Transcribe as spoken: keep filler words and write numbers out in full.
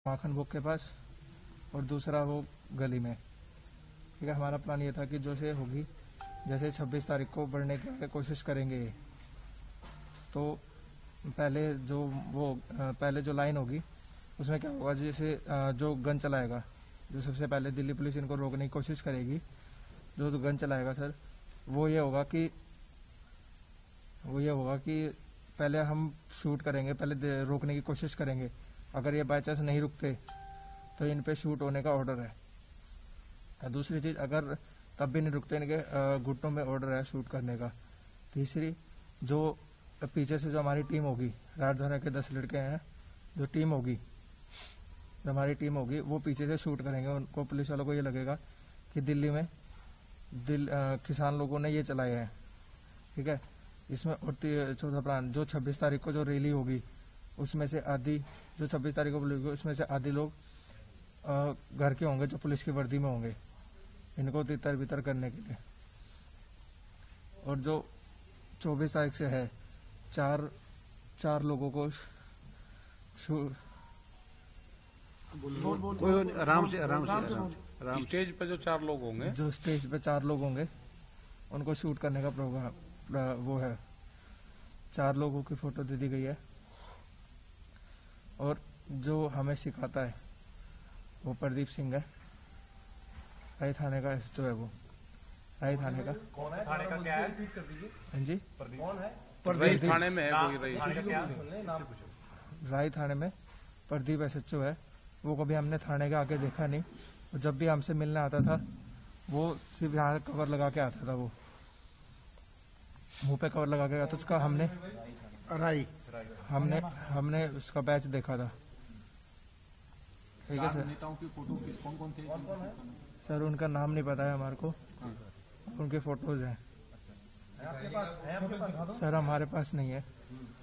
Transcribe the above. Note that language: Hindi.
माखन भोग के पास और दूसरा वो गली में। ठीक है, हमारा प्लान ये था कि जो से होगी जैसे छब्बीस तारीख को बढ़ने की कोशिश करेंगे। तो पहले जो वो पहले जो लाइन होगी उसमें क्या होगा, जैसे जो गन चलाएगा, जो सबसे पहले दिल्ली पुलिस इनको रोकने की कोशिश करेगी, जो तो गन चलाएगा सर, वो ये होगा कि वो ये होगा कि पहले हम शूट करेंगे, पहले रोकने की कोशिश करेंगे। अगर ये बाई चांस नहीं रुकते तो इन पे शूट होने का ऑर्डर है। दूसरी चीज, अगर तब भी नहीं रुकते, इनके घुटनों में ऑर्डर है शूट करने का। तीसरी, जो पीछे से जो हमारी टीम होगी, राजधानी के दस लड़के हैं, जो टीम होगी जो हमारी टीम होगी वो पीछे से शूट करेंगे। उनको, पुलिस वालों को ये लगेगा कि दिल्ली में दिल आ, किसान लोगों ने ये चलाए हैं। ठीक है, इसमें और चौथा प्लान, जो छब्बीस तारीख को जो रैली होगी उसमें से आधी, जो छब्बीस तारीख को होगी उसमें से आधी लोग आ, घर के होंगे, जो पुलिस की वर्दी में होंगे, इनको तितर बितर करने के लिए। और जो चौबीस तारीख से है, चार चार लोगों को कोई आराम से आराम से आराम स्टेज पे जो चार लोग होंगे, जो स्टेज पे चार लोग होंगे उनको शूट करने का प्रोग्राम वो है। चार लोगों की फोटो दे दी गई है। और जो हमें सिखाता है वो प्रदीप सिंह है, राय थाने का एसएचओ है। वो राय थाने का कौन है? थाने का क्या है? हाँ जी, कौन है? प्रदीप थाने में है कोई रही? राय थाने में प्रदीप एसएचओ है। वो कभी हमने थाने के आगे देखा नहीं। वो जब भी हमसे मिलने आता था वो सिर्फ यहाँ कवर लगा के आता था, वो मुंह पे कवर लगा के आता। उसका हमने राई हमने हमने उसका बैच देखा था। ठीक है सर। नेताओं की फोटो कौन कौन थे? सर उनका नाम नहीं पता है हमारे को, उनके फोटोज हैं आपके पास है? आपके पास सर, हमारे पास नहीं है।